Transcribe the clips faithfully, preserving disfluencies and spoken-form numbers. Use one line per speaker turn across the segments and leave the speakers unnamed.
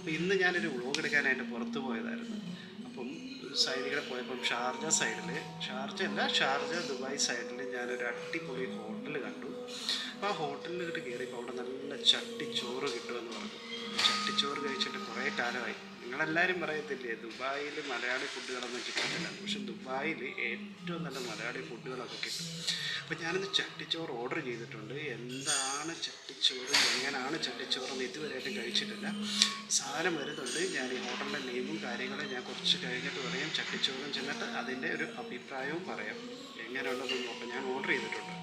അപ്പോൾ ഇന്ന് ഞാനൊരു വ്ളോഗ് എടുക്കാനായിട്ട് പുറത്ത് പോയതായിരുന്നു. അപ്പം ഒരു സൈഡിൽ കൂടെ പോയപ്പം ഷാർജ സൈഡിൽ ഷാർജ അല്ല ഷാർജ ദുബായ് സൈഡിൽ ഞാനൊരു അടിപൊളി ഹോട്ടൽ കണ്ടു. അപ്പോൾ ആ ഹോട്ടലിലോട്ട് കയറിയപ്പോൾ അവിടെ നല്ല ചട്ടിച്ചോറ് കിട്ടുമെന്ന് പറഞ്ഞു. ചട്ടിച്ചോറ് കഴിച്ചിട്ട് കുറേ കാലമായി. നിങ്ങളെല്ലാവരും പറയത്തില്ലേ ദുബായിൽ മലയാളി ഫുഡുകളൊന്നും കിട്ടുന്നില്ല, പക്ഷെ ദുബായിൽ ഏറ്റവും നല്ല മലയാളി ഫുഡുകളൊക്കെ കിട്ടും. അപ്പോൾ ഞാനിന്ന് ചട്ടിച്ചോറ് ഓർഡർ ചെയ്തിട്ടുണ്ട്. എന്താണ് ചട്ടിച്ചോറ്, എങ്ങനെയാണ് ചട്ടിച്ചോറെന്ന് ഇതുവരെയായിട്ടും കഴിച്ചിട്ടില്ല. സാധനം വരുന്നുണ്ട്. ഞാൻ ഈ ഹോട്ടലിൻ്റെ നെയിമും കാര്യങ്ങളും ഞാൻ കുറച്ച് കഴിഞ്ഞിട്ട് പറയാം. ചട്ടിച്ചോറും ചെന്നിട്ട് അതിൻ്റെ ഒരു അഭിപ്രായവും പറയാം എങ്ങനെയുള്ളതെന്ന് നോക്കാം. ഞാൻ ഓർഡർ ചെയ്തിട്ടുണ്ട്.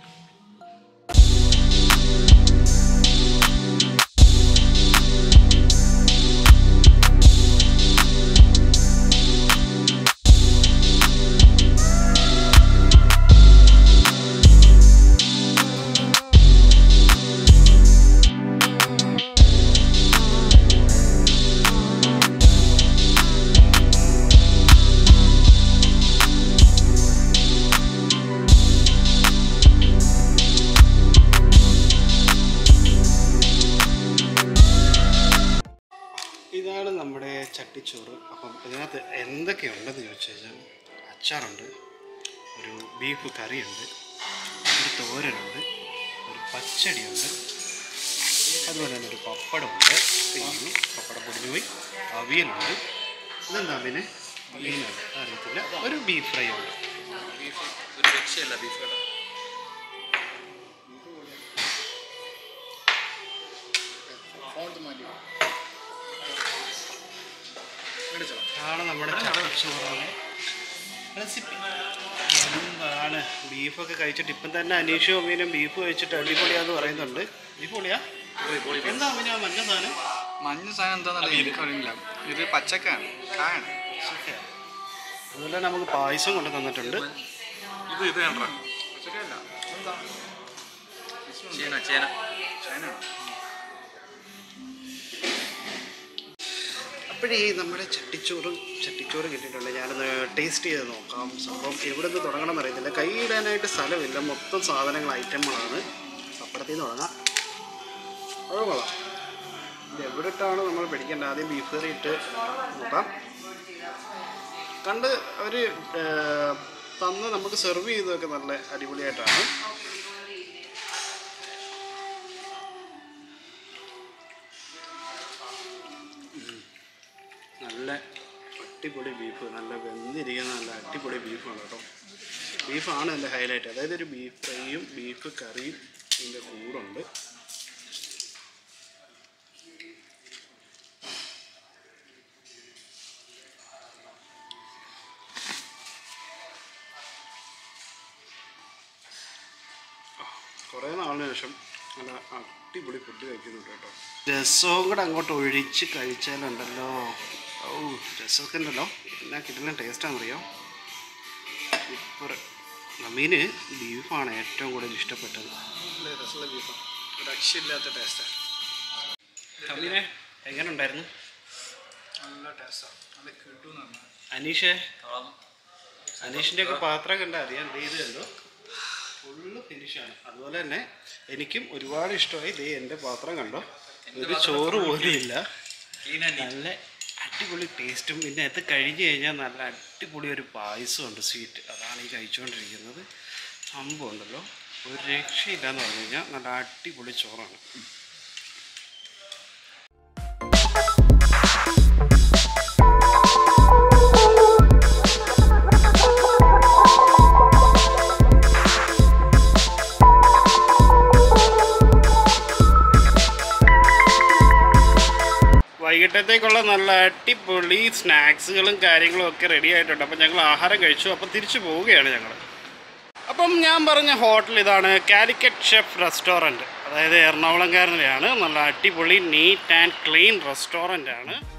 ഇതാണ് നമ്മുടെ ചട്ടിച്ചോറ്. അപ്പം ഇതിനകത്ത് എന്തൊക്കെയുണ്ടെന്ന് ചോദിച്ചു കഴിഞ്ഞാൽ അച്ചാറുണ്ട്, ഒരു ബീഫ് കറിയുണ്ട്, ഒരു തോരനുണ്ട്, ഒരു പച്ചടിയുണ്ട്, അതുപോലെ തന്നെ ഒരു പപ്പടമുണ്ട്, പിന്നെ പപ്പടം പൊടിഞ്ഞു പോയി, അവിയലുണ്ട്, ഇതെന്താ പിന്നെ മീനുണ്ട് അറിയത്തില്ല, ഒരു ബീഫ് ഫ്രൈ ഉണ്ട്. ബീഫ് ഒരു രക്ഷയല്ല ബീഫ് കട. ആണ് നമ്മുടെ ചട്ടിച്ചോറാണ് റെസിപ്പി. എന്താണ് ബീഫൊക്കെ കഴിച്ചിട്ട് ഇപ്പം തന്നെ അനീഷും അമ്മീനും ബീഫ് കഴിച്ചിട്ട് അടിപൊളിയാന്ന് പറയുന്നുണ്ട്. അടിപൊളിയാ? എന്താ അമ്മീന മഞ്ഞ സാധനം?
മഞ്ഞ സാധനം എന്താണെന്നല്ല എനിക്കറിയില്ല. ഇത് പച്ചക്കാണ്, കായാണ്.
അതുപോലെ നമുക്ക് പായസം കൊണ്ട് തന്നിട്ടുണ്ട്.
ഇത് ഇത് കണ്ട പച്ചക്കല്ല, എന്താ ചേന ചേന ചേന.
അപ്പോഴേ നമ്മുടെ ചട്ടിച്ചോറ് ചട്ടിച്ചോറ് കിട്ടിയിട്ടുണ്ട്. ഞാനൊന്ന് ടേസ്റ്റ് ചെയ്ത് നോക്കാം. സംഭവം എവിടെ നിന്ന് തുടങ്ങണം അറിയത്തില്ല. കൈയിടാനായിട്ട് സ്ഥലമില്ല, മൊത്തം സാധനങ്ങൾ ഐറ്റങ്ങളാണ്. പപ്പടത്തിൽ നിന്ന് തുടങ്ങാം. അത് കൊള്ളാം. ഇത് എവിടെ ഇട്ടാണ് നമ്മൾ പിടിക്കേണ്ടത്? ആദ്യം ബീഫ് കറി ഇട്ട് നോക്കാം. കണ്ട് അവർ തന്ന് നമുക്ക് സെർവ് ചെയ്തതൊക്കെ നല്ല അടിപൊളിയായിട്ടാണ്. നല്ല അടിപൊളി ബീഫ്, നല്ല വെന്തിരിക്കുന്ന നല്ല അടിപൊളി ബീഫാണ് കേട്ടോ. ബീഫാണ് എൻ്റെ ഹൈലൈറ്റ്. അതായത് ഒരു ബീഫ് ഫ്രൈയും ബീഫ് കറിയും ഇതിൻ്റെ കൂടുണ്ട്. കുറേ നാളിന് ശേഷം നല്ല അടിപൊളി ഫുഡ് കഴിക്കുന്നുണ്ട് കേട്ടോ. രസവും കൂടെ അങ്ങോട്ട് ഒഴിച്ച് കഴിച്ചാലുണ്ടല്ലോ, ഓ രസമൊക്കെ ഉണ്ടല്ലോ, എന്നാ കിട്ടുന്ന ടേസ്റ്റാണെന്നറിയാം. സൂപ്പർ. മീന് ബീഫാണ് ഏറ്റവും കൂടുതൽ ഇഷ്ടപ്പെട്ടത്. നല്ല രസമുള്ള ബീഫാണ്, രക്ഷയില്ലാത്ത ടേസ്റ്റാണ്. മീനെ എങ്ങനെ ഉണ്ടായിരുന്നു?
നല്ല ടേസ്റ്റാണ്, നല്ല കിട്ടുമെന്ന്.
അനീഷേ, അനീഷിൻ്റെ ഒക്കെ പാത്രം കണ്ടാൽ അറിയാം. എന്ത് ചെയ്ത് കണ്ടോ, ഫുള്ള് ഫിനിഷാണ്. അതുപോലെ തന്നെ എനിക്കും ഒരുപാട് ഇഷ്ടമായി. ദേ എൻ്റെ പാത്രം കണ്ടോ, ഒരു ചോറ് പോലും ഇല്ല. നല്ല അടിപൊളി ടേസ്റ്റും. പിന്നെ അത് കഴിഞ്ഞ് കഴിഞ്ഞാൽ നല്ല അടിപൊളി ഒരു പായസമുണ്ട്, സ്വീറ്റ്. അതാണ് ഈ കഴിച്ചുകൊണ്ടിരിക്കുന്നത്. സംഭവം ഉണ്ടല്ലോ, ഒരു രക്ഷയില്ലാന്ന് പറഞ്ഞു കഴിഞ്ഞാൽ നല്ല അടിപൊളി ചോറാണ്. വൈകിട്ടത്തേക്കുള്ള നല്ല അടിപൊളി സ്നാക്സുകളും കാര്യങ്ങളും ഒക്കെ റെഡി ആയിട്ടുണ്ട്. അപ്പം ഞങ്ങൾ ആഹാരം കഴിച്ചു. അപ്പം തിരിച്ചു പോവുകയാണ് ഞങ്ങൾ. അപ്പം ഞാൻ പറഞ്ഞ ഹോട്ടൽ ഇതാണ്, കാലിക്കറ്റ് ഷെഫ് റെസ്റ്റോറൻറ്റ്. അതായത് എറണാകുളംകാരനെയാണ്. നല്ല അടിപൊളി നീറ്റ് ആൻഡ് ക്ലീൻ റെസ്റ്റോറൻ്റ് ആണ്.